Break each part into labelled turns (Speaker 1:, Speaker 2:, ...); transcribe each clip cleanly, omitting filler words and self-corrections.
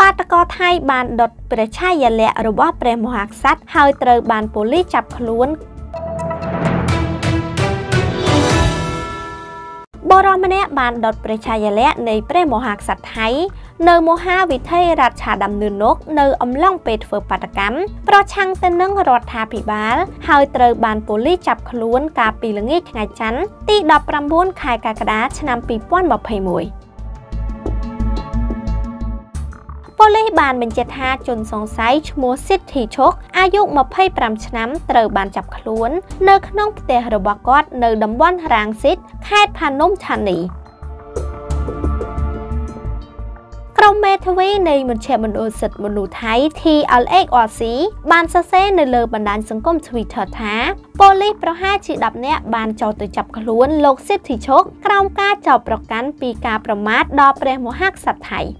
Speaker 1: បាតកោថៃបានដុតព្រះឆាយាល័ក្ខណ៍របស់ព្រះមហាក្សត្រហើយត្រូវបានប៉ូលីសចាប់ខ្លួនបរិមម្នាក់បានដុតព្រះឆាយាល័ក្ខណ៍នៃព្រះមហាក្សត្រថៃនៅមហាវិថីរាជដំណឺនគនៅអំឡុងពេលធ្វើបាតកម្មប្រឆាំងទៅនឹងរដ្ឋាភិបាលហើយត្រូវបានប៉ូលីសចាប់ខ្លួនកាលពីល្ងាចថ្ងៃច័ន្ទទី19ខែកក្កដាឆ្នាំ2021ប៉ូលីសបានបញ្ជាក់ថាជនសង្ស័យឈ្មោះសិទ្ធិឈុកអាយុ25ឆ្នាំត្រូវបានចាប់ខ្លួននៅក្នុងផ្ទះរបស់គាត់នៅតំបន់រាងសិតខេត្តផានំថានីក្រុមមេធាវីនៃមជ្ឈមណ្ឌលសិទ្ធិមនុស្សថៃ TLHRC បានសរសេរនៅលើបណ្ដាញសង្គម Twitter ថាប៉ូលីសប្រហែលជា10នាក់បានចូលទៅចាប់ខ្លួនលោកសិទ្ធិឈុកក្រោមការចោទប្រកាន់ពីការប្រមាថដល់ព្រះមហាក្សត្រថៃ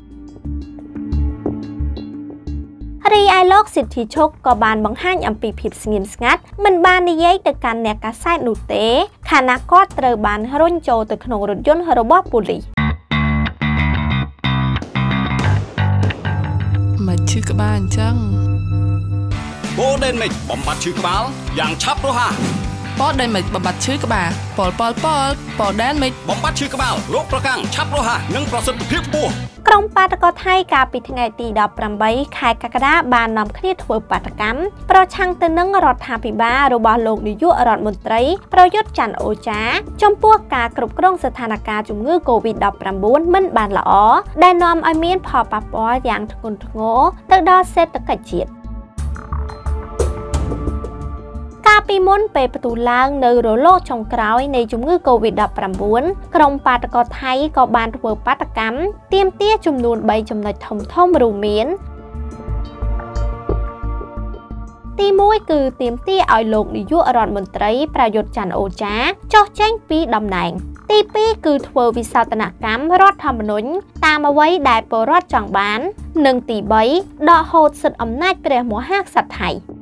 Speaker 1: រីឯលោកសិទ្ធិឈុកក៏បានបង្ហាញអំពីភាពស្ងៀមស្ងាត់មិនបាននិយាយទៅកាន់អ្នកកាសែតនោះទេខណៈគាត់ត្រូវបានរុញចូលទៅក្នុងរថយន្តរបស់ប៉ូលីស
Speaker 2: មកឈឺក្បាលអញ្ចឹង
Speaker 3: បូដេនមិចបំបត្តិឈឺក្បាលយ៉ាងឆាប់រហ័ស
Speaker 2: ប៉ដេនមិចបំបត្តិឈឺក្បាលប៉ដេនមិច
Speaker 3: បំបត្តិឈឺក្បាលរោគប្រកាំងឆាប់រហ័សនិងប្រសិទ្ធភាពខ្ពស់
Speaker 1: ក្រុមបាតកោថៃកាលពីថ្ងៃទី18ខែកក្កដាបាននាំគ្នាធ្វើបាតកម្មប្រឆាំងទៅនឹងរដ្ឋាភិបាលរបស់លោកនាយករដ្ឋមន្ត្រីប្រយុទ្ធច័ន្ទអូចាចំពោះការគ្រប់គ្រងស្ថានភាពជំងឺ COVID-19 មិនបានល្អដែលនាំឲ្យមានផលប៉ះពាល់យ៉ាងធ្ងន់ធ្ងរទៅដល់សេដ្ឋកិច្ចជាតិពីមុនពេលផ្ទុះឡើងនៅរលកចុងក្រោយនៃជំងឺ COVID-19 ក្រុមបាតកោថៃក៏បានធ្វើបាតកម្មទាមទារចំនួន3ចំណុចធំរួមមានទី1គឺទាមទារឲ្យលោកនាយករដ្ឋមន្ត្រីប្រយុទ្ធច័ន្ទអូចាចុះចេញពីតំណែងទី2គឺធ្វើវិសោធនកម្មរដ្ឋធម្មនុញ្ញតាមអ្វីដែលពលរដ្ឋចង់បាននិងទី3ដកហូតសិទ្ធិអំណាចព្រះមហាក្សត្រថៃ